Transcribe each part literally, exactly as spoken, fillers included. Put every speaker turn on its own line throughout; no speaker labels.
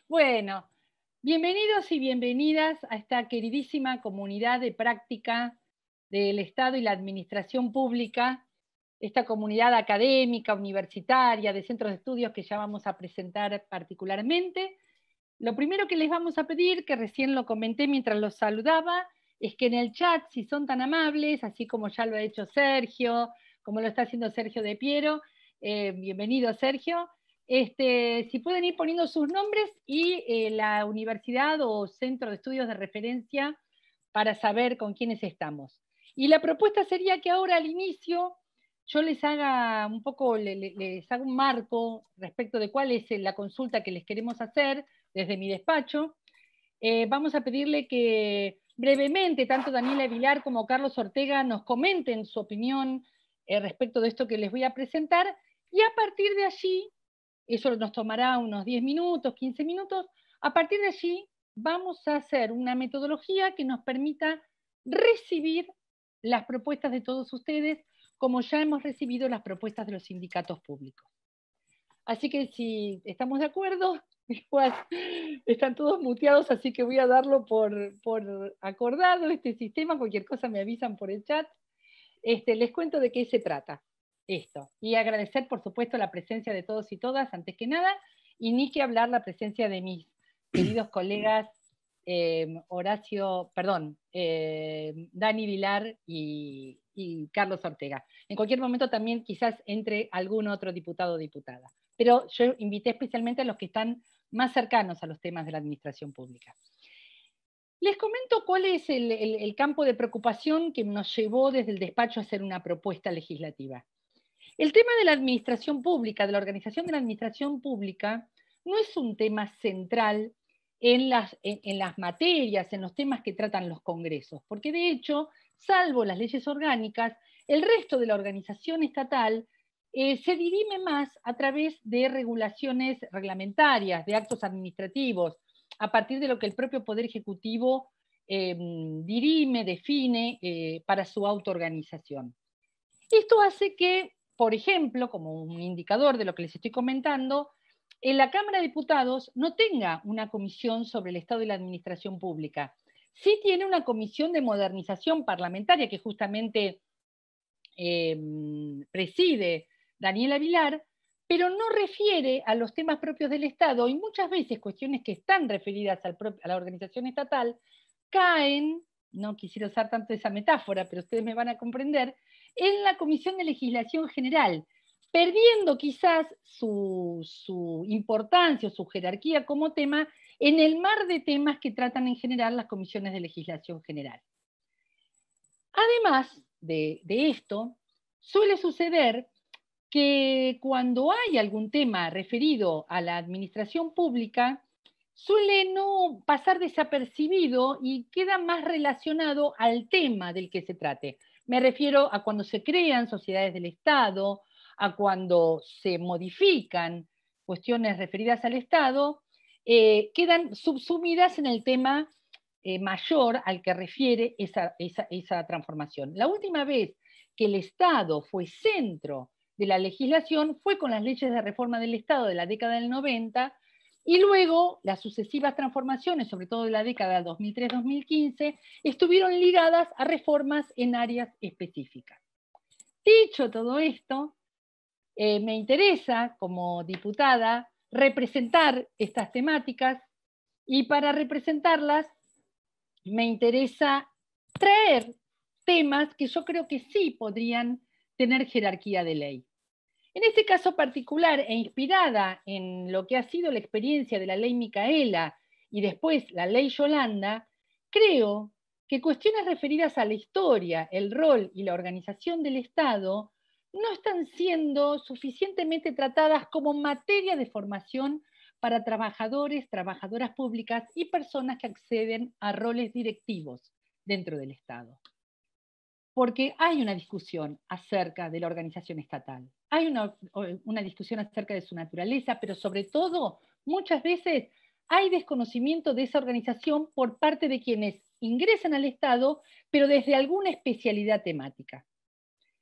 Bueno, bienvenidos y bienvenidas a esta queridísima comunidad de práctica del Estado y la Administración Pública, esta comunidad académica, universitaria, de centros de estudios que ya vamos a presentar particularmente. Lo primero que les vamos a pedir, que recién lo comenté mientras los saludaba, es que en el chat, si son tan amables, así como ya lo ha hecho Sergio, como lo está haciendo Sergio de Piero, eh, bienvenido Sergio, este, si pueden ir poniendo sus nombres y eh, la universidad o centro de estudios de referencia para saber con quiénes estamos. Y la propuesta sería que ahora al inicio yo les haga un poco, les, les haga un marco respecto de cuál es la consulta que les queremos hacer desde mi despacho. Eh, vamos a pedirle que brevemente, tanto Daniela Vilar como Carlos Ortega nos comenten su opinión eh, respecto de esto que les voy a presentar, y a partir de allí, eso nos tomará unos diez minutos, quince minutos, a partir de allí vamos a hacer una metodología que nos permita recibir las propuestas de todos ustedes, como ya hemos recibido las propuestas de los sindicatos públicos. Así que si estamos de acuerdo, igual están todos muteados, así que voy a darlo por, por acordado este sistema. Cualquier cosa me avisan por el chat. Este, les cuento de qué se trata esto. Y agradecer, por supuesto, la presencia de todos y todas, antes que nada, y ni que hablar la presencia de mis queridos colegas eh, Horacio, perdón, eh, Dani Vilar y, y Carlos Ortega. En cualquier momento también quizás entre algún otro diputado o diputada. Pero yo invité especialmente a los que están más cercanos a los temas de la administración pública. Les comento cuál es el, el, el campo de preocupación que nos llevó desde el despacho a hacer una propuesta legislativa. El tema de la administración pública, de la organización de la administración pública, no es un tema central en las, en, en las materias, en los temas que tratan los congresos, porque de hecho, salvo las leyes orgánicas, el resto de la organización estatal eh, se dirime más a través de regulaciones reglamentarias, de actos administrativos, a partir de lo que el propio Poder Ejecutivo eh, dirime, define eh, para su autoorganización. Esto hace que, por ejemplo, como un indicador de lo que les estoy comentando, en la Cámara de Diputados no tenga una comisión sobre el Estado y la Administración Pública. Sí tiene una comisión de modernización parlamentaria que justamente eh, preside Daniela Vilar, pero no refiere a los temas propios del Estado, y muchas veces cuestiones que están referidas al propio, a la organización estatal caen, no quisiera usar tanto esa metáfora, pero ustedes me van a comprender, en la Comisión de Legislación General, perdiendo quizás su, su importancia o su jerarquía como tema en el mar de temas que tratan en general las comisiones de legislación general. Además de, de esto, suele suceder que cuando hay algún tema referido a la administración pública, suele no pasar desapercibido y queda más relacionado al tema del que se trate. Me refiero a cuando se crean sociedades del Estado, a cuando se modifican cuestiones referidas al Estado, eh, quedan subsumidas en el tema eh, mayor al que refiere esa, esa, esa transformación. La última vez que el Estado fue centro de la legislación fue con las leyes de reforma del Estado de la década del noventa, y luego las sucesivas transformaciones, sobre todo de la década dos mil tres dos mil quince, estuvieron ligadas a reformas en áreas específicas. Dicho todo esto, eh, me interesa como diputada representar estas temáticas, y para representarlas me interesa traer temas que yo creo que sí podrían tener jerarquía de ley. En este caso particular, e inspirada en lo que ha sido la experiencia de la ley Micaela y después la ley Yolanda, creo que cuestiones referidas a la historia, el rol y la organización del Estado no están siendo suficientemente tratadas como materia de formación para trabajadores, trabajadoras públicas y personas que acceden a roles directivos dentro del Estado. Porque hay una discusión acerca de la organización estatal, hay una, una discusión acerca de su naturaleza, pero sobre todo, muchas veces hay desconocimiento de esa organización por parte de quienes ingresan al Estado, pero desde alguna especialidad temática.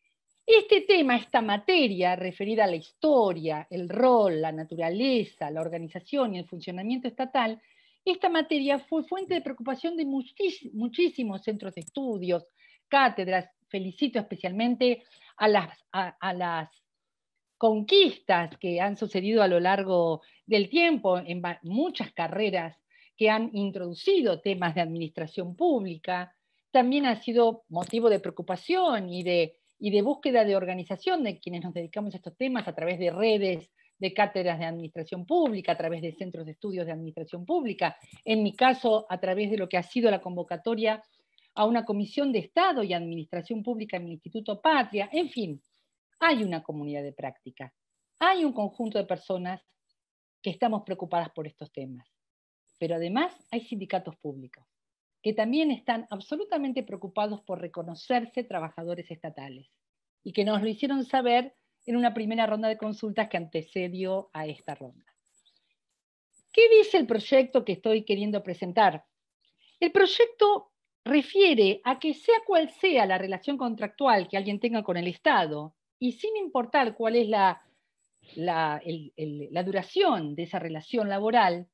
Este tema, esta materia referida a la historia, el rol, la naturaleza, la organización y el funcionamiento estatal, esta materia fue fuente de preocupación de muchísimos centros de estudios, cátedras. Felicito especialmente a las, a, a las conquistas que han sucedido a lo largo del tiempo en muchas carreras que han introducido temas de administración pública. También ha sido motivo de preocupación y de, y de búsqueda de organización de quienes nos dedicamos a estos temas a través de redes de cátedras de administración pública, a través de centros de estudios de administración pública, en mi caso a través de lo que ha sido la convocatoria a una comisión de Estado y Administración Pública en el Instituto Patria. En fin, hay una comunidad de práctica, hay un conjunto de personas que estamos preocupadas por estos temas, pero además hay sindicatos públicos que también están absolutamente preocupados por reconocerse trabajadores estatales y que nos lo hicieron saber en una primera ronda de consultas que antecedió a esta ronda. ¿Qué dice el proyecto que estoy queriendo presentar? El proyecto refiere a que sea cual sea la relación contractual que alguien tenga con el Estado, y sin importar cuál es la, la, el, el, la duración de esa relación laboral,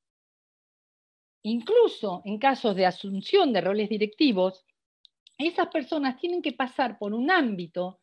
incluso en casos de asunción de roles directivos, esas personas tienen que pasar por un ámbito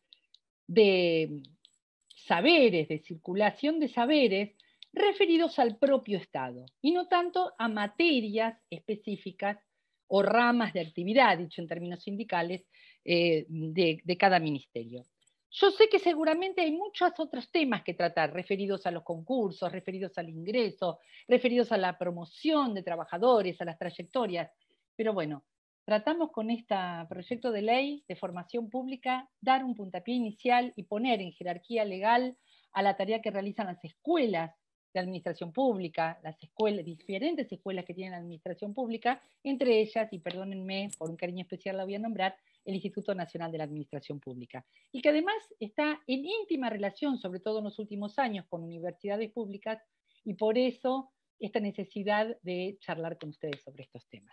de saberes, de circulación de saberes, referidos al propio Estado, y no tanto a materias específicas o ramas de actividad, dicho en términos sindicales, eh, de, de cada ministerio. Yo sé que seguramente hay muchos otros temas que tratar, referidos a los concursos, referidos al ingreso, referidos a la promoción de trabajadores, a las trayectorias, pero bueno, tratamos con este proyecto de ley de formación pública dar un puntapié inicial y poner en jerarquía legal a la tarea que realizan las escuelas de administración pública, las escuelas, diferentes escuelas que tienen la administración pública, entre ellas, y perdónenme, por un cariño especial la voy a nombrar, el Instituto Nacional de la Administración Pública, y que además está en íntima relación, sobre todo en los últimos años, con universidades públicas, y por eso esta necesidad de charlar con ustedes sobre estos temas.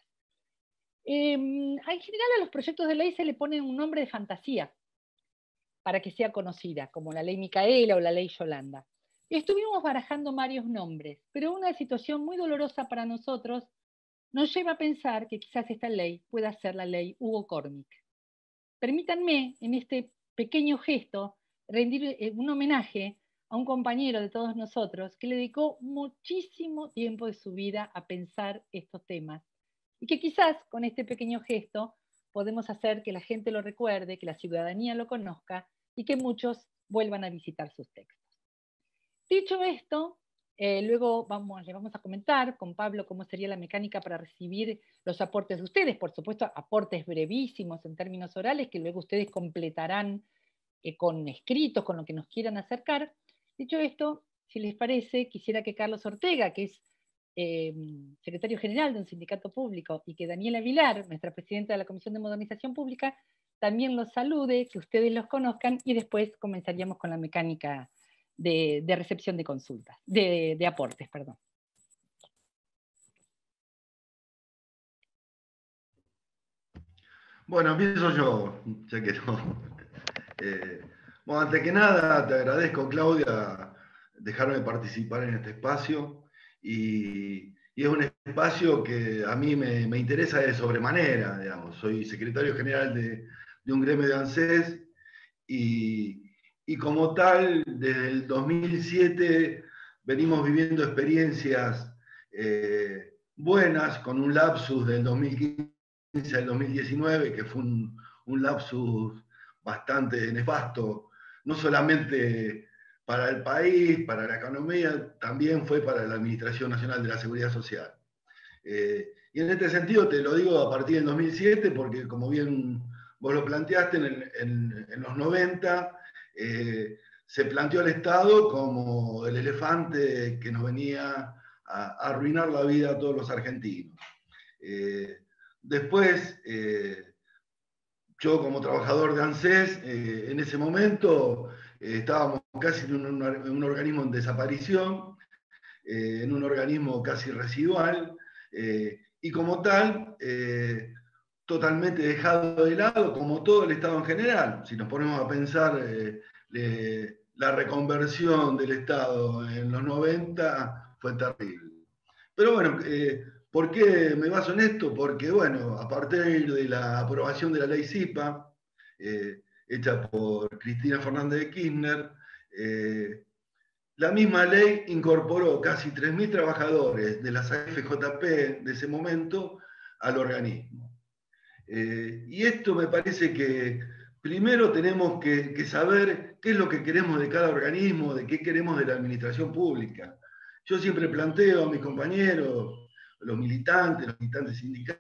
Eh, en general a los proyectos de ley se le pone un nombre de fantasía para que sea conocida, como la ley Micaela o la ley Yolanda. Estuvimos barajando varios nombres, pero una situación muy dolorosa para nosotros nos lleva a pensar que quizás esta ley pueda ser la ley Hugo Cormick. Permítanme, en este pequeño gesto, rendir un homenaje a un compañero de todos nosotros que le dedicó muchísimo tiempo de su vida a pensar estos temas, y que quizás con este pequeño gesto podemos hacer que la gente lo recuerde, que la ciudadanía lo conozca y que muchos vuelvan a visitar sus textos. Dicho esto, eh, luego vamos, le vamos a comentar con Pablo cómo sería la mecánica para recibir los aportes de ustedes, por supuesto aportes brevísimos en términos orales que luego ustedes completarán eh, con escritos, con lo que nos quieran acercar. Dicho esto, si les parece, quisiera que Carlos Ortega, que es eh, secretario general de un sindicato público, y que Daniela Vilar, nuestra presidenta de la Comisión de Modernización Pública, también los salude, que ustedes los conozcan, y después comenzaríamos con la mecánica de, de recepción de consultas, de, de aportes, perdón.
Bueno, empiezo yo, ya que no. Eh, bueno, antes que nada, te agradezco, Claudia, dejarme participar en este espacio. Y, y es un espacio que a mí me, me interesa de sobremanera, digamos. Soy secretario general de, de un gremio de ANSES y, y como tal, desde el dos mil siete venimos viviendo experiencias eh, buenas, con un lapsus del dos mil quince al dos mil diecinueve, que fue un, un lapsus bastante nefasto, no solamente para el país, para la economía, también fue para la Administración Nacional de la Seguridad Social. Eh, y en este sentido te lo digo a partir del dos mil siete, porque como bien vos lo planteaste, en, en, en los noventa eh, se planteó al Estado como el elefante que nos venía a, a arruinar la vida a todos los argentinos. Eh, después, eh, yo como trabajador de ANSES, eh, en ese momento eh, estábamos casi en un, en un organismo en desaparición, eh, en un organismo casi residual, eh, y como tal, eh, totalmente dejado de lado, como todo el Estado en general. Si nos ponemos a pensar eh, le, la reconversión del Estado en los noventa fue terrible. Pero bueno, eh, ¿por qué me baso en esto? Porque, bueno, a partir de la aprobación de la ley CIPA, eh, hecha por Cristina Fernández de Kirchner, eh, la misma ley incorporó casi tres mil trabajadores de las A F J P de ese momento al organismo. Eh, y esto me parece que primero tenemos que, que saber qué es lo que queremos de cada organismo, de qué queremos de la administración pública. Yo siempre planteo a mis compañeros, los militantes, los militantes sindicales,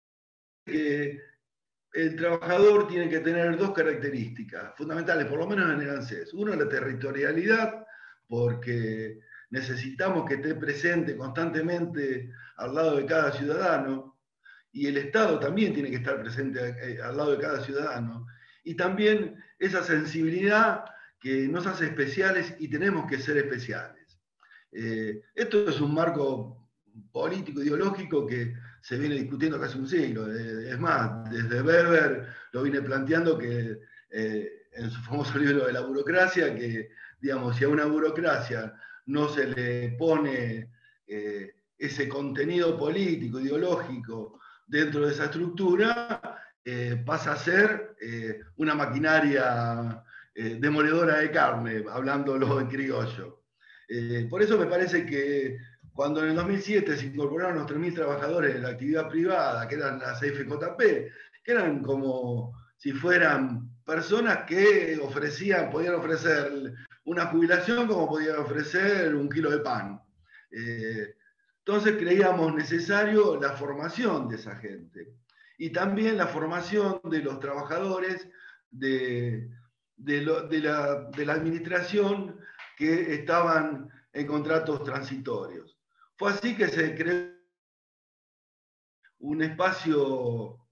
que el trabajador tiene que tener dos características fundamentales, por lo menos en el ANSES. Uno, la territorialidad, porque necesitamos que esté presente constantemente al lado de cada ciudadano, y el Estado también tiene que estar presente al lado de cada ciudadano. Y también esa sensibilidad que nos hace especiales y tenemos que ser especiales. Eh, esto es un marco político, ideológico que se viene discutiendo casi un siglo. Es más, desde Weber lo viene planteando que eh, en su famoso libro de la burocracia, que digamos, si a una burocracia no se le pone eh, ese contenido político, ideológico dentro de esa estructura, eh, pasa a ser eh, una maquinaria eh, demoledora de carne, hablándolo en criollo. Eh, por eso me parece que cuando en el dos mil siete se incorporaron los tres mil trabajadores de la actividad privada, que eran las A F J P, que eran como si fueran personas que ofrecían, podían ofrecer una jubilación como podían ofrecer un kilo de pan. Eh, entonces creíamos necesario la formación de esa gente y también la formación de los trabajadores de, de, lo, de, la, de la administración que estaban en contratos transitorios. Fue así que se creó un espacio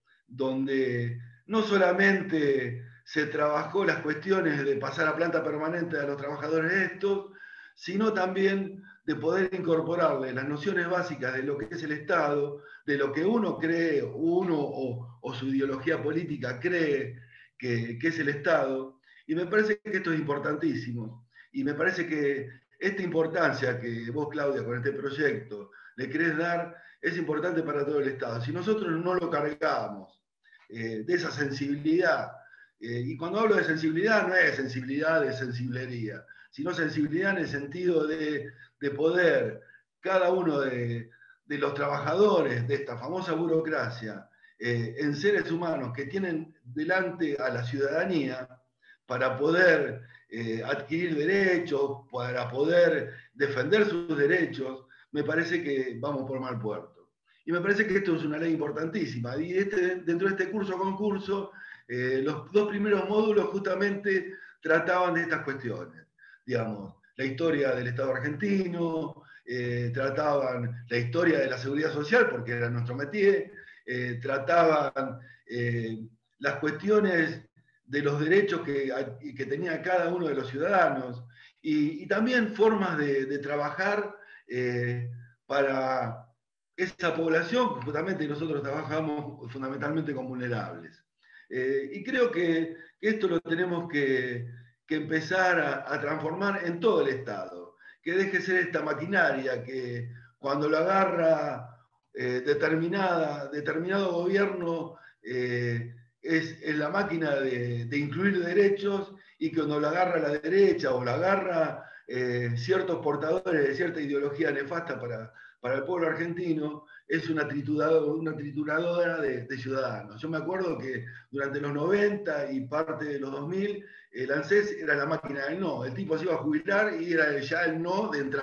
donde no solamente se trabajó las cuestiones de pasar a planta permanente a los trabajadores estos, sino también de poder incorporarle las nociones básicas de lo que es el Estado, de lo que uno cree, uno o, o su ideología política cree que, que es el Estado. Y me parece que esto es importantísimo. Y me parece que esta importancia que vos, Claudia, con este proyecto le querés dar, es importante para todo el Estado. Si nosotros no lo cargamos eh, de esa sensibilidad, eh, y cuando hablo de sensibilidad no es sensibilidad de sensiblería, sino sensibilidad en el sentido de, de poder, cada uno de, de los trabajadores de esta famosa burocracia, eh, en seres humanos que tienen delante a la ciudadanía, para poder eh, adquirir derechos, para poder defender sus derechos, me parece que vamos por mal puerto. Y me parece que esto es una ley importantísima. Y este, dentro de este curso concurso, eh, los dos primeros módulos justamente trataban de estas cuestiones. Digamos, la historia del Estado argentino, eh, trataban la historia de la seguridad social, porque era nuestro métier, eh, trataban eh, las cuestiones de los derechos que, que tenía cada uno de los ciudadanos, y, y también formas de, de trabajar eh, para esa población que justamente nosotros trabajamos fundamentalmente con vulnerables. Eh, y creo que, que esto lo tenemos que, que empezar a, a transformar en todo el Estado, que deje de ser esta maquinaria que cuando lo agarra eh, determinada, determinado gobierno eh, es, es la máquina de, de incluir derechos, y que cuando la agarra la derecha o la agarra eh, ciertos portadores de cierta ideología nefasta para, para el pueblo argentino, es una trituradora, una trituradora de, de ciudadanos. Yo me acuerdo que durante los noventa y parte de los dos mil, el ANSES era la máquina del no. El tipo se iba a jubilar y era ya el no de entrar.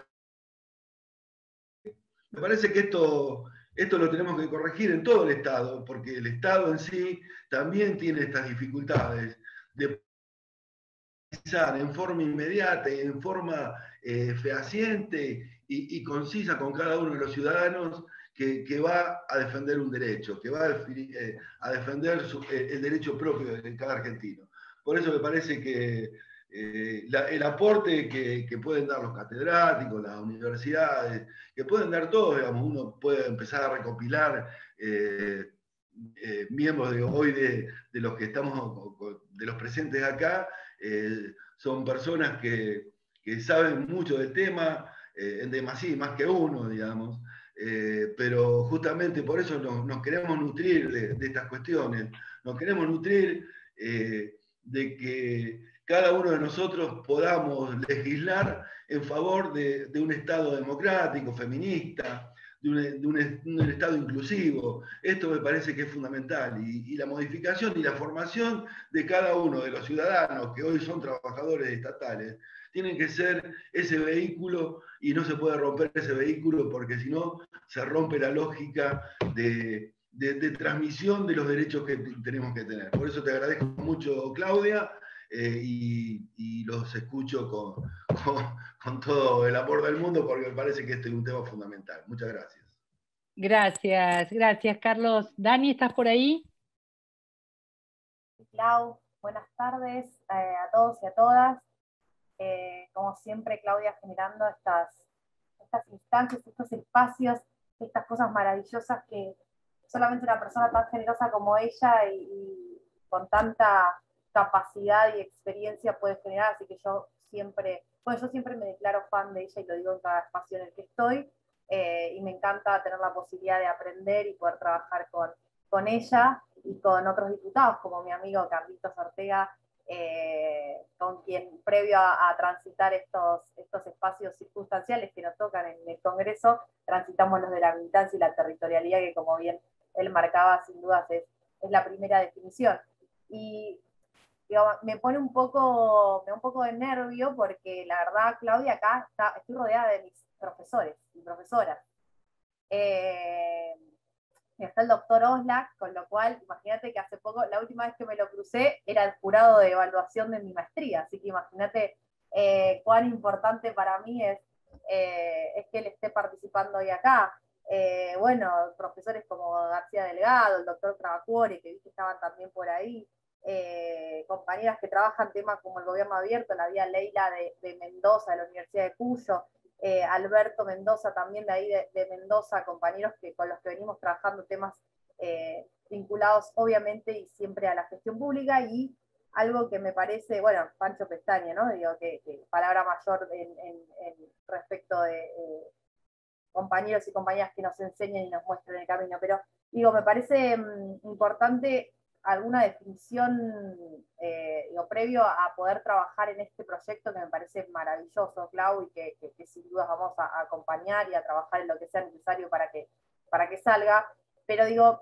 Me parece que esto, esto lo tenemos que corregir en todo el Estado, porque el Estado en sí también tiene estas dificultades de pensar en forma inmediata y en forma eh, fehaciente y, y concisa con cada uno de los ciudadanos que, que va a defender un derecho, que va a, eh, a defender su, eh, el derecho propio de cada argentino. Por eso me parece que eh, la, el aporte que, que pueden dar los catedráticos, las universidades, que pueden dar todos, digamos, uno puede empezar a recopilar eh, eh, miembros de hoy de, de los que estamos, de los presentes acá, eh, son personas que, que saben mucho del tema, eh, en demasía, más que uno, digamos, eh, pero justamente por eso nos, nos queremos nutrir de, de, estas cuestiones, nos queremos nutrir eh, de que cada uno de nosotros podamos legislar en favor de, de un Estado democrático, feminista, de un, de, un, de un Estado inclusivo. Esto me parece que es fundamental. Y, y la modificación y la formación de cada uno de los ciudadanos que hoy son trabajadores estatales tienen que ser ese vehículo, y no se puede romper ese vehículo porque si no se rompe la lógica de, de, de transmisión de los derechos que tenemos que tener. Por eso te agradezco mucho, Claudia, eh, y, y los escucho con, con, con todo el amor del mundo porque me parece que este es un tema fundamental. Muchas gracias.
Gracias, gracias, Carlos. Dani, ¿estás por ahí?
Clau, buenas tardes eh, a todos y a todas. Eh, como siempre, Claudia generando estas, estas instancias, estos espacios, estas cosas maravillosas que solamente una persona tan generosa como ella y, y con tanta capacidad y experiencia puede generar, así que yo siempre, bueno, yo siempre me declaro fan de ella y lo digo en cada espacio en el que estoy, eh, y me encanta tener la posibilidad de aprender y poder trabajar con, con ella y con otros diputados, como mi amigo Carlitos Ortega, Eh, con quien previo a, a transitar estos, estos espacios circunstanciales que nos tocan en el Congreso, transitamos los de la militancia y la territorialidad, que como bien él marcaba, sin dudas es, es la primera definición. Y digamos, me pone un poco, me da un poco de nervio porque la verdad, Claudia, acá está, estoy rodeada de mis profesores y profesoras. Eh, está el doctor Oslak, con lo cual, imagínate que hace poco, la última vez que me lo crucé, era el jurado de evaluación de mi maestría, así que imagínate eh, cuán importante para mí es, eh, es que él esté participando hoy acá. Eh, bueno, profesores como García Delgado, el doctor Travacuore, que vi que estaban también por ahí, eh, compañeras que trabajan temas como el gobierno abierto, la vía Leila de, de Mendoza, de la Universidad de Cuyo, Eh, Alberto Mendoza también de ahí de, de Mendoza, compañeros que, con los que venimos trabajando temas eh, vinculados obviamente y siempre a la gestión pública, y algo que me parece, bueno, Pancho Pestaña, ¿no? Digo, que, que palabra mayor en, en, en respecto de eh, compañeros y compañeras que nos enseñen y nos muestren el camino, pero digo, me parece mmm, importante alguna definición eh, digo, previo a poder trabajar en este proyecto que me parece maravilloso, Clau, y que, que, que sin dudas vamos a, a acompañar y a trabajar en lo que sea necesario para que, para que salga. Pero digo,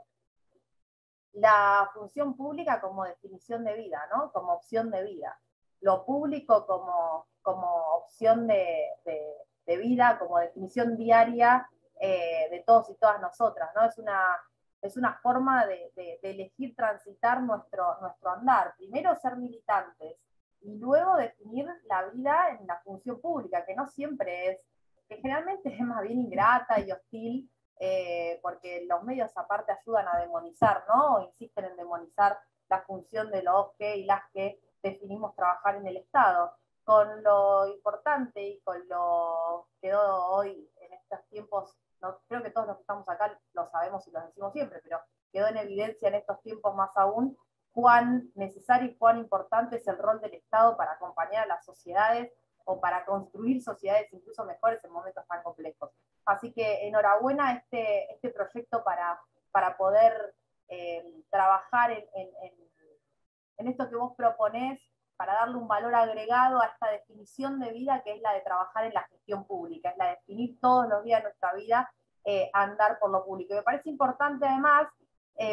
la función pública como definición de vida, ¿no? Como opción de vida. Lo público como, como opción de, de, de vida, como definición diaria eh, de todos y todas nosotras, ¿no? Es una... es una forma de, de, de elegir transitar nuestro, nuestro andar. Primero ser militantes y luego definir la vida en la función pública, que no siempre es, que generalmente es más bien ingrata y hostil, eh, porque los medios aparte ayudan a demonizar, ¿no? O insisten en demonizar la función de los que y las que definimos trabajar en el Estado. Con lo importante y con lo que quedó hoy en estos tiempos, no, creo que todos los que estamos acá lo sabemos y lo decimos siempre, pero quedó en evidencia en estos tiempos más aún cuán necesario y cuán importante es el rol del Estado para acompañar a las sociedades o para construir sociedades incluso mejores en momentos tan complejos. Así que enhorabuena este, este proyecto para, para poder eh, trabajar en, en, en, en esto que vos proponés, para darle un valor agregado a esta definición de vida que es la de trabajar en la gestión pública, es la de definir todos los días de nuestra vida eh, andar por lo público. Y me parece importante además, eh,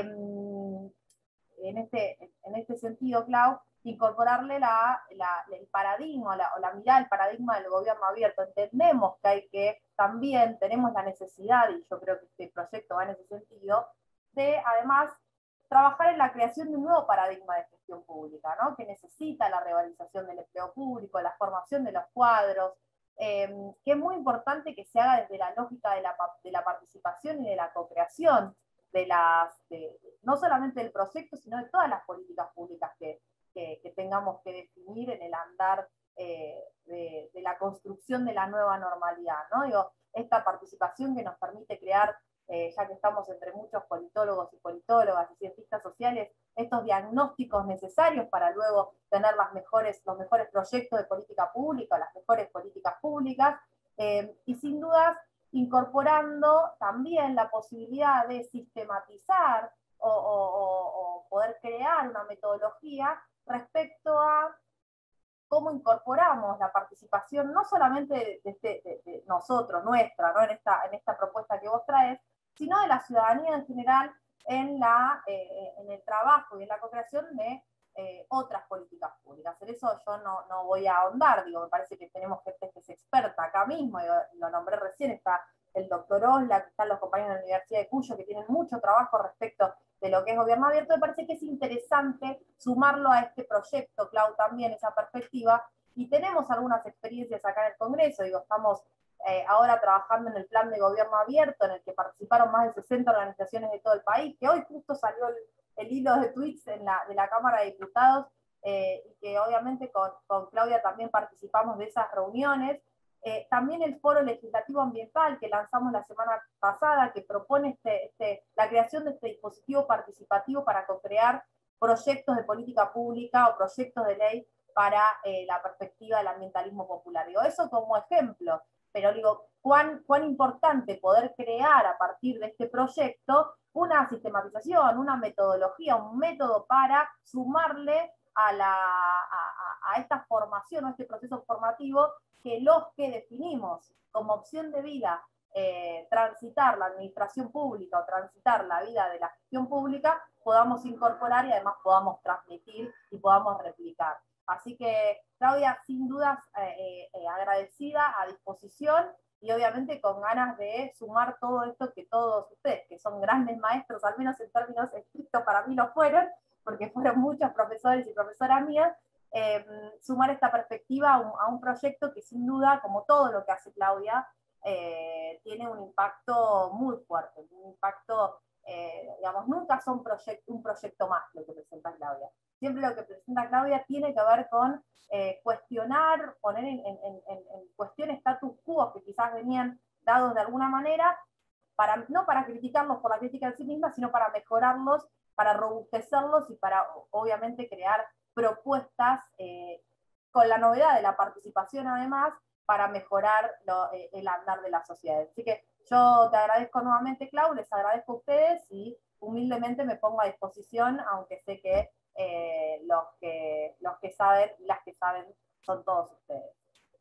en, este, en este sentido, Clau, incorporarle la, la, el paradigma la, o la mirada del paradigma del gobierno abierto. Entendemos que hay que, también tenemos la necesidad, y yo creo que este proyecto va en ese sentido, de además trabajar en la creación de un nuevo paradigma de gestión pública, ¿no? Que necesita la revalorización del empleo público, la formación de los cuadros, eh, que es muy importante que se haga desde la lógica de la, de la participación y de la co-creación, de las, de, no solamente del proyecto, sino de todas las políticas públicas que, que, que tengamos que definir en el andar eh, de, de la construcción de la nueva normalidad, ¿no? Digo, esta participación que nos permite crear eh, ya que estamos entre muchos politólogos y politólogas y cientistas sociales, estos diagnósticos necesarios para luego tener las mejores, los mejores proyectos de política pública, las mejores políticas públicas, eh, y sin dudas incorporando también la posibilidad de sistematizar o, o, o poder crear una metodología respecto a cómo incorporamos la participación, no solamente de, de, de, de nosotros, nuestra, ¿no? en, esta, en esta propuesta que vos traes, sino de la ciudadanía en general en, la, eh, en el trabajo y en la co-creación de eh, otras políticas públicas. En eso yo no, no voy a ahondar, digo, me parece que tenemos gente que es experta acá mismo, y lo nombré recién, está el doctor Osla, están los compañeros de la Universidad de Cuyo, que tienen mucho trabajo respecto de lo que es gobierno abierto. Me parece que es interesante sumarlo a este proyecto, Clau, también esa perspectiva, y tenemos algunas experiencias acá en el Congreso, digo, estamos eh, ahora trabajando en el plan de gobierno abierto, en el que participaron más de sesenta organizaciones de todo el país, que hoy justo salió el, el hilo de tweets en la, de la Cámara de Diputados, eh, y que obviamente con, con Claudia también participamos de esas reuniones. Eh, también el Foro Legislativo Ambiental que lanzamos la semana pasada, que propone este, este, la creación de este dispositivo participativo para co-crear proyectos de política pública o proyectos de ley para eh, la perspectiva del ambientalismo popular. Digo, eso como ejemplo, pero digo, cuán, cuán importante poder crear a partir de este proyecto una sistematización, una metodología, un método para sumarle a, la, a, a esta formación, a este proceso formativo, que los que definimos como opción de vida eh, transitar la administración pública o transitar la vida de la gestión pública, podamos incorporar y además podamos transmitir y podamos replicar. Así que, Claudia, sin dudas eh, eh, agradecida, a disposición, y obviamente con ganas de sumar todo esto que todos ustedes, que son grandes maestros, al menos en términos estrictos para mí lo fueron, porque fueron muchos profesores y profesoras mías, Eh, sumar esta perspectiva a un, a un proyecto que sin duda, como todo lo que hace Claudia, eh, tiene un impacto muy fuerte, un impacto, eh, digamos, nunca son proyect, un proyecto más lo que presenta Claudia. Siempre lo que presenta Claudia tiene que ver con eh, cuestionar, poner en, en, en, en cuestión status quo que quizás venían dados de alguna manera, para, no para criticarlos por la crítica en sí misma, sino para mejorarlos, para robustecerlos y para, obviamente, crear propuestas eh, con la novedad de la participación además para mejorar lo, eh, el andar de la sociedad. Así que yo te agradezco nuevamente, Clau, les agradezco a ustedes y humildemente me pongo a disposición, aunque sé que, eh, los, que los que saben y las que saben son todos ustedes.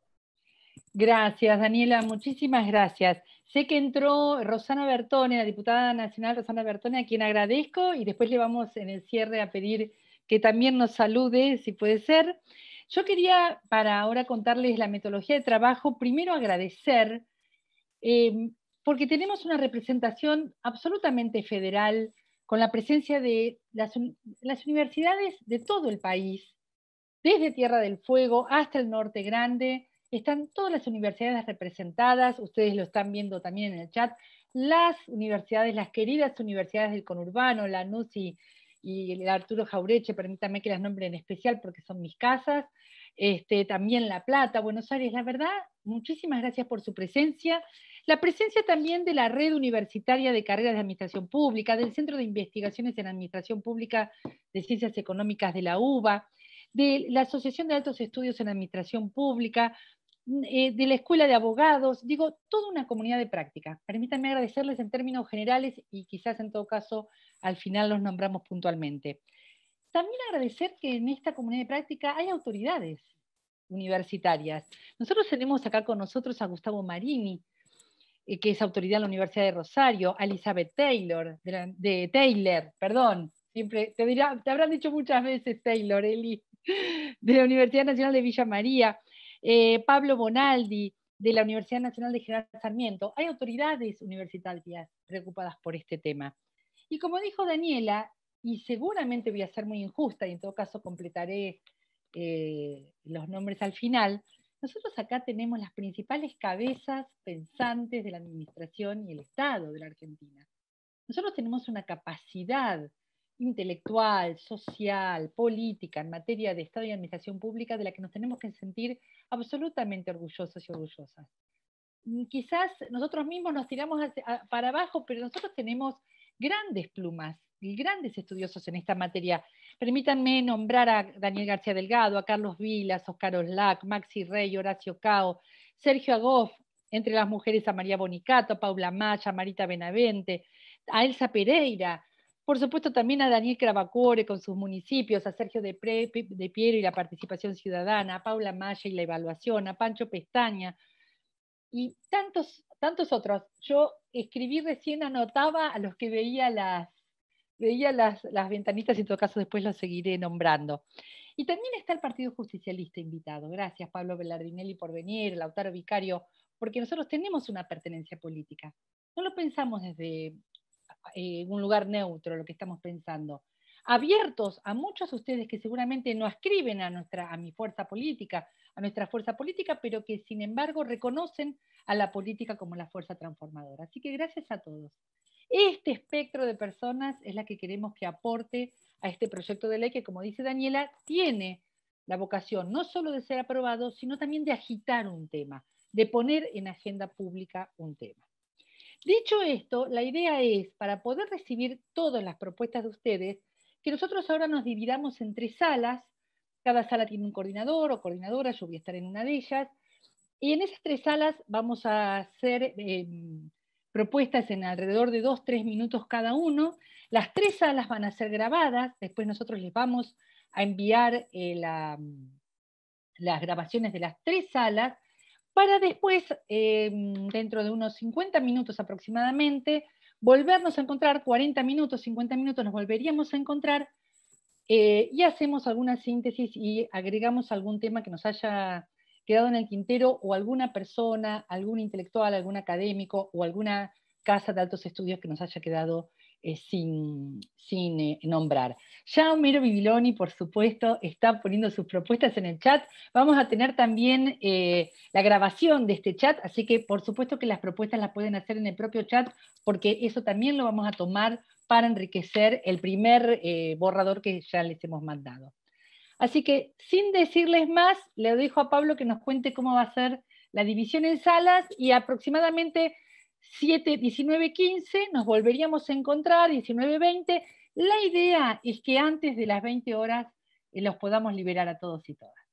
Gracias, Daniela, muchísimas gracias. Sé que entró Rosana Bertone, la diputada nacional Rosana Bertone, a quien agradezco, y después le vamos en el cierre a pedir que también nos salude, si puede ser. Yo quería, para ahora contarles la metodología de trabajo, primero agradecer, eh, porque tenemos una representación absolutamente federal, con la presencia de las, las universidades de todo el país, desde Tierra del Fuego hasta el Norte Grande. Están todas las universidades representadas, ustedes lo están viendo también en el chat, las universidades, las queridas universidades del conurbano, la N U C y, y el Arturo Jaureche, permítanme que las nombre en especial porque son mis casas, este, también La Plata, Buenos Aires. La verdad, muchísimas gracias por su presencia. La presencia también de la Red Universitaria de Carreras de Administración Pública, del Centro de Investigaciones en Administración Pública de Ciencias Económicas de la UBA, de la Asociación de Altos Estudios en Administración Pública, eh, de la Escuela de Abogados, digo, toda una comunidad de práctica. Permítanme agradecerles en términos generales y quizás en todo caso al final los nombramos puntualmente. También agradecer que en esta comunidad de práctica hay autoridades universitarias. Nosotros tenemos acá con nosotros a Gustavo Marini, eh, que es autoridad en la Universidad de Rosario, a Elizabeth Taylor, de, la, de Taylor, perdón, siempre te, dirá, te habrán dicho muchas veces Taylor, Eli, de la Universidad Nacional de Villa María, eh, Pablo Bonaldi, de la Universidad Nacional de General Sarmiento. Hay autoridades universitarias preocupadas por este tema. Y como dijo Daniela, y seguramente voy a ser muy injusta, y en todo caso completaré eh, los nombres al final, nosotros acá tenemos las principales cabezas pensantes de la administración y el Estado de la Argentina. Nosotros tenemos una capacidad intelectual, social, política en materia de Estado y administración pública de la que nos tenemos que sentir absolutamente orgullosos y orgullosas. quizás nosotros mismos nos tiramos hacia, a, para abajo, pero nosotros tenemos grandes plumas y grandes estudiosos en esta materia. Permítanme nombrar a Daniel García Delgado, a Carlos Vilas, Oscar Oslac, Maxi Rey, Horacio Cao, Sergio Agoff, entre las mujeres a María Bonicato, a Paula Maya, a Marita Benavente, a Elsa Pereira, por supuesto también a Daniel Crabacore con sus municipios, a Sergio de, Pre, de Piero y la participación ciudadana, a Paula Maya y la evaluación, a Pancho Pestaña, y tantos, tantos otros. Yo escribí recién, anotaba a los que veía las, veía las, las ventanitas, y en todo caso después los seguiré nombrando. Y también está el Partido Justicialista invitado. Gracias, Pablo Belardinelli, por venir, Lautaro Vicario, porque nosotros tenemos una pertenencia política. No lo pensamos desde eh, un lugar neutro, lo que estamos pensando. Abiertos a muchos de ustedes que seguramente no ascriben a, nuestra, a mi fuerza política, a nuestra fuerza política, pero que sin embargo reconocen a la política como la fuerza transformadora. Así que gracias a todos. Este espectro de personas es la que queremos que aporte a este proyecto de ley que, como dice Daniela, tiene la vocación no solo de ser aprobado, sino también de agitar un tema, de poner en agenda pública un tema. Dicho esto, la idea es, para poder recibir todas las propuestas de ustedes, que nosotros ahora nos dividamos en tres salas. Cada sala tiene un coordinador o coordinadora, yo voy a estar en una de ellas, y en esas tres salas vamos a hacer eh, propuestas en alrededor de dos, tres minutos cada uno. Las tres salas van a ser grabadas, después nosotros les vamos a enviar eh, la, las grabaciones de las tres salas, para después, eh, dentro de unos cincuenta minutos aproximadamente, volvernos a encontrar, cuarenta minutos, cincuenta minutos nos volveríamos a encontrar, eh, y hacemos alguna síntesis y agregamos algún tema que nos haya quedado en el tintero, o alguna persona, algún intelectual, algún académico, o alguna casa de altos estudios que nos haya quedado eh, sin, sin eh, nombrar. Ya Homero Bibiloni, por supuesto, está poniendo sus propuestas en el chat. Vamos a tener también eh, la grabación de este chat, así que por supuesto que las propuestas las pueden hacer en el propio chat, porque eso también lo vamos a tomar para enriquecer el primer eh, borrador que ya les hemos mandado. Así que, sin decirles más, le dejo a Pablo que nos cuente cómo va a ser la división en salas, y aproximadamente siete, diecinueve, quince nos volveríamos a encontrar, diecinueve, veinte. La idea es que antes de las veinte horas eh, los podamos liberar a todos y todas.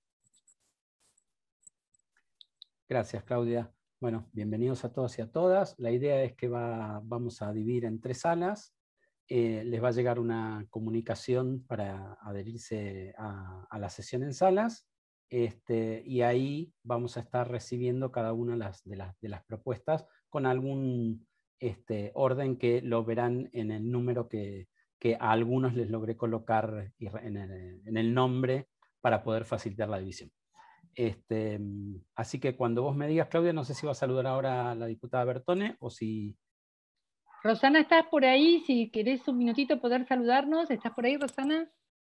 Gracias, Claudia. Bueno, bienvenidos a todos y a todas. La idea es que va, vamos a dividir en tres salas. Eh, les va a llegar una comunicación para adherirse a, a la sesión en salas, este, y ahí vamos a estar recibiendo cada una de las, de las, de las propuestas con algún este, orden que lo verán en el número que, que a algunos les logré colocar en el, en el nombre para poder facilitar la división. Este, así que cuando vos me digas, Claudia, no sé si va a saludar ahora a la diputada Bertone o si...
Rosana, ¿estás por ahí? Si querés un minutito poder saludarnos. ¿Estás por ahí, Rosana?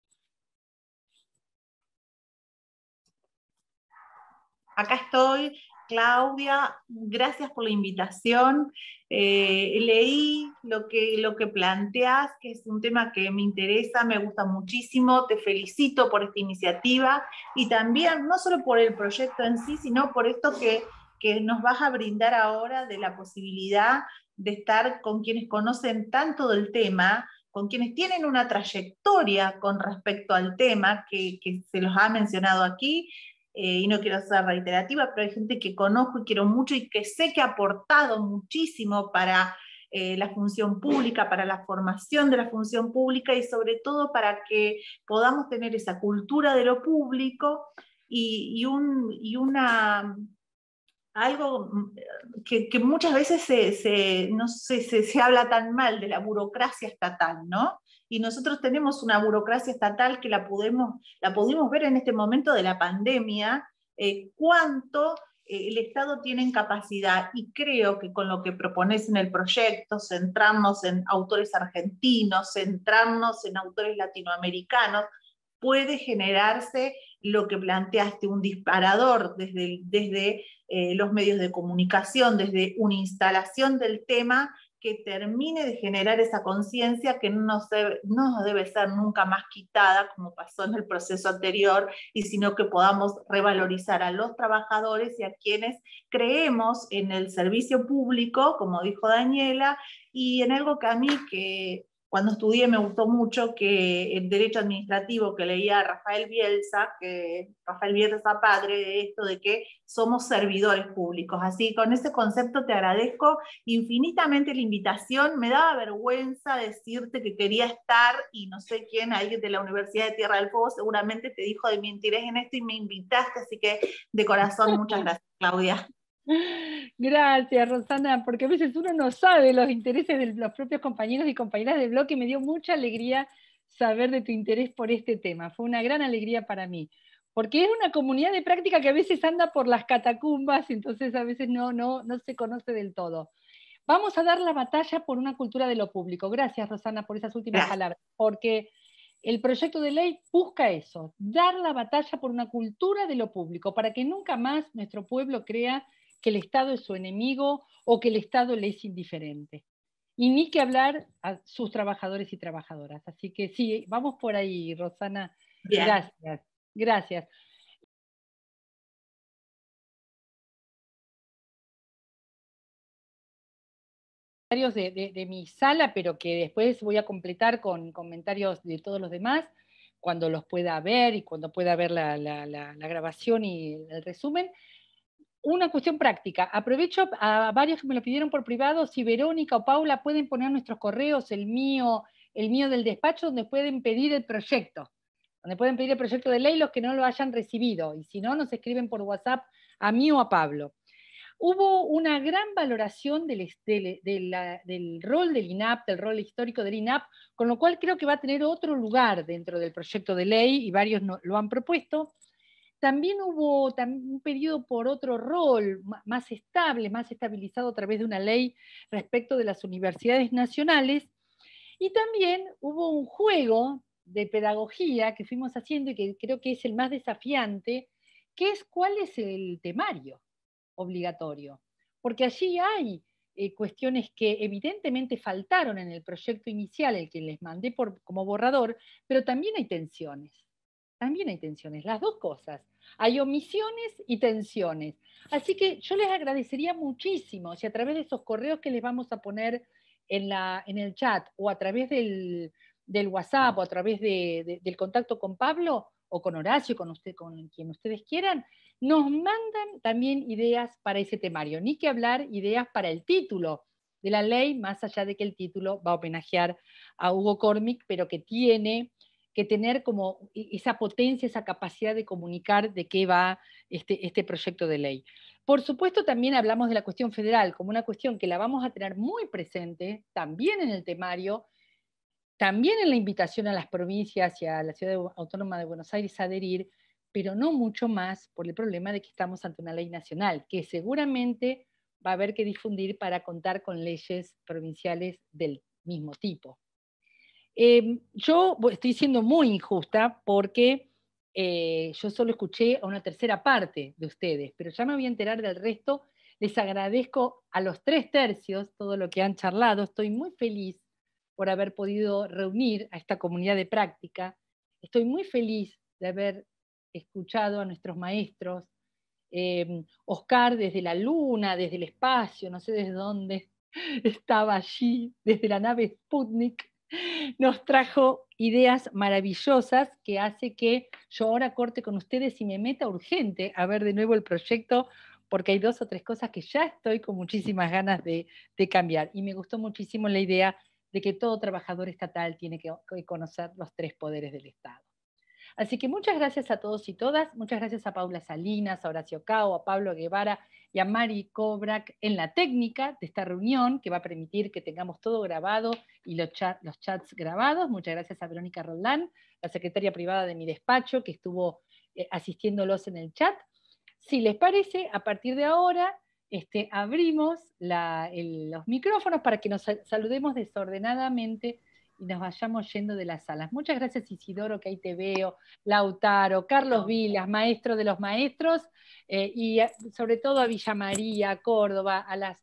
Acá estoy, Claudia, gracias por la invitación. Eh, leí lo que, lo que planteás, que es un tema que me interesa, me gusta muchísimo, te felicito por esta iniciativa, y también, no solo por el proyecto en sí, sino por esto que, que nos vas a brindar ahora, de la posibilidad de estar con quienes conocen tanto del tema, con quienes tienen una trayectoria con respecto al tema, que, que se los ha mencionado aquí. Eh, y no quiero ser reiterativa, pero hay gente que conozco y quiero mucho y que sé que ha aportado muchísimo para eh, la función pública, para la formación de la función pública, y sobre todo para que podamos tener esa cultura de lo público y, y, un, y una... algo que, que muchas veces se, se, no sé, se, se habla tan mal de la burocracia estatal, ¿no? Y nosotros tenemos una burocracia estatal que la pudimos, la pudimos ver en este momento de la pandemia, eh, cuánto eh, el Estado tiene en capacidad, y creo que con lo que propones en el proyecto, centrarnos en autores argentinos, centrarnos en autores latinoamericanos, puede generarse lo que planteaste, un disparador desde, desde eh, los medios de comunicación, desde una instalación del tema que termine de generar esa conciencia que no nos, debe, no nos debe ser nunca más quitada, como pasó en el proceso anterior, y sino que podamos revalorizar a los trabajadores y a quienes creemos en el servicio público, como dijo Daniela, y en algo que a mí, que cuando estudié me gustó mucho, que el derecho administrativo que leía Rafael Bielsa, que Rafael Bielsa padre de esto, de que somos servidores públicos. Así, con ese concepto te agradezco infinitamente la invitación. Me daba vergüenza decirte que quería estar, y no sé quién, alguien de la Universidad de Tierra del Fuego seguramente te dijo de mi interés en esto y me invitaste, así que de corazón muchas gracias, Claudia.
Gracias, Rosana, porque a veces uno no sabe los intereses de los propios compañeros y compañeras del blog, y me dio mucha alegría saber de tu interés por este tema. Fue una gran alegría para mí, porque es una comunidad de práctica que a veces anda por las catacumbas, entonces a veces no, no, no se conoce del todo. Vamos a dar la batalla por una cultura de lo público. Gracias, Rosana, por esas últimas Gracias. palabras, porque el proyecto de ley busca eso, dar la batalla por una cultura de lo público, para que nunca más nuestro pueblo crea que el Estado es su enemigo o que el Estado le es indiferente. Y ni que hablar a sus trabajadores y trabajadoras. Así que sí, vamos por ahí, Rosana. Bien. Gracias, gracias. De, de, de mi sala, pero que después voy a completar con comentarios de todos los demás, cuando los pueda ver y cuando pueda ver la, la, la, la grabación y el resumen. Una cuestión práctica. Aprovecho a varios que me lo pidieron por privado, si Verónica o Paula pueden poner nuestros correos, el mío, el mío del despacho, donde pueden pedir el proyecto, donde pueden pedir el proyecto de ley los que no lo hayan recibido, y si no, nos escriben por WhatsApp a mí o a Pablo. Hubo una gran valoración del, del, del, del rol del I N A P, del rol histórico del I N A P, con lo cual creo que va a tener otro lugar dentro del proyecto de ley, y varios no, lo han propuesto. También hubo un pedido por otro rol más estable, más estabilizado a través de una ley respecto de las universidades nacionales, y también hubo un juego de pedagogía que fuimos haciendo y que creo que es el más desafiante, que es cuál es el temario obligatorio, porque allí hay eh, cuestiones que evidentemente faltaron en el proyecto inicial, el que les mandé por, como borrador, pero también hay tensiones. También hay tensiones, las dos cosas. Hay omisiones y tensiones. Así que yo les agradecería muchísimo si a través de esos correos que les vamos a poner en, la, en el chat, o a través del, del WhatsApp, o a través de, de, del contacto con Pablo, o con Horacio, con, usted, con quien ustedes quieran, nos mandan también ideas para ese temario. Ni que hablar ideas para el título de la ley, más allá de que el título va a homenajear a Hugo Cormick, pero que tiene que tener como esa potencia, esa capacidad de comunicar de qué va este, este proyecto de ley. Por supuesto, también hablamos de la cuestión federal como una cuestión que la vamos a tener muy presente, también en el temario, también en la invitación a las provincias y a la Ciudad Autónoma de Buenos Aires a adherir, pero no mucho más por el problema de que estamos ante una ley nacional, que seguramente va a haber que difundir para contar con leyes provinciales del mismo tipo. Eh, yo estoy siendo muy injusta porque eh, yo solo escuché a una tercera parte de ustedes, pero ya me voy a enterar del resto. Les agradezco a los tres tercios todo lo que han charlado. Estoy muy feliz por haber podido reunir a esta comunidad de práctica. Estoy muy feliz de haber escuchado a nuestros maestros. Eh, Oscar desde la luna, desde el espacio, no sé desde dónde, estaba allí, desde la nave Sputnik, nos trajo ideas maravillosas que hace que yo ahora corte con ustedes y me meta urgente a ver de nuevo el proyecto, porque hay dos o tres cosas que ya estoy con muchísimas ganas de, de cambiar. Y me gustó muchísimo la idea de que todo trabajador estatal tiene que conocer los tres poderes del Estado. Así que muchas gracias a todos y todas, muchas gracias a Paula Salinas, a Horacio Cao, a Pablo Guevara y a Mari Kobrak en la técnica de esta reunión, que va a permitir que tengamos todo grabado y los, chat, los chats grabados. Muchas gracias a Verónica Roldán, la secretaria privada de mi despacho, que estuvo eh, asistiéndolos en el chat. Si les parece, a partir de ahora este, abrimos la, el, los micrófonos para que nos saludemos desordenadamente y nos vayamos yendo de las salas. Muchas gracias, Isidoro, que ahí te veo, Lautaro, Carlos Vilas, maestro de los maestros, eh, y sobre todo a Villa María, a Córdoba, a las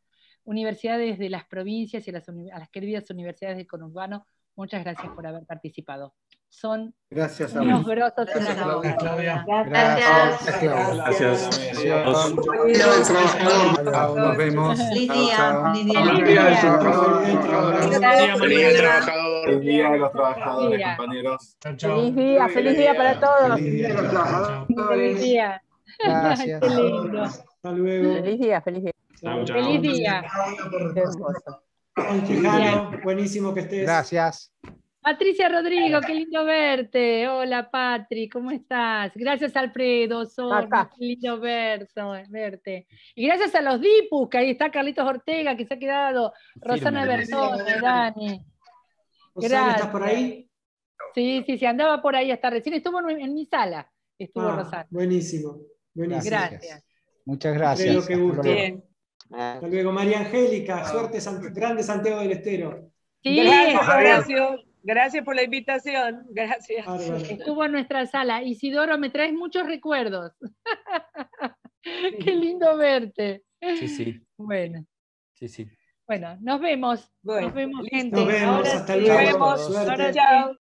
universidades de las provincias y a las, a las queridas universidades del conurbano, muchas gracias por haber participado. Son
gracias a
unos
vos.
grosos.
Gracias, Claudia.
Claudia.
Gracias.
Gracias.
Gracias. Nos vemos.
Feliz
Chao,
día.
chao.
Feliz día.
Feliz día del trabajador.
Feliz día, María, del trabajador.
Feliz día de los trabajadores,
Día.
compañeros.
Chao, chao.
Feliz día, feliz día para todos.
Feliz día de los trabajadores.
Feliz día.
Gracias.
Qué lindo.
Hasta luego.
Feliz día, feliz día.
Chao, chao.
Feliz día.
Qué hermoso.
Quijano, buenísimo que estés.
Gracias.
Patricia Rodrigo, qué lindo verte. Hola, Patri, ¿cómo estás? Gracias, Alfredo Sorno,
Acá.
qué lindo verso- verte. Y gracias a los Dipus, que ahí está Carlitos Ortega, que se ha quedado, Rosana
Firme.
Bertone, Dani.
Rosana, ¿estás
Gracias.
por ahí?
Sí, sí, sí, andaba por ahí hasta recién. Estuvo en, en mi sala, estuvo
Ah,
Rosana.
buenísimo. Buenísimo.
Gracias.
Muchas
Alfredo,
gracias.
qué gusto.
Hasta luego.
Bien.
Hasta luego, María Angélica. Suerte, San- grande Santiago del Estero.
Sí,
Gracias,
estuvo,
Horacio. Gracias por la invitación. Gracias.
Bárbaro.
estuvo en nuestra sala. Isidoro, me traes muchos recuerdos. Qué lindo verte.
Sí, sí,
Bueno.
sí, sí.
Bueno, nos vemos.
Bueno,
nos vemos,
listo.
gente.
Nos vemos.
Ahora
Hasta
sí.
luego.
Nos vemos.
Suerte.
Ahora sí.
Chao.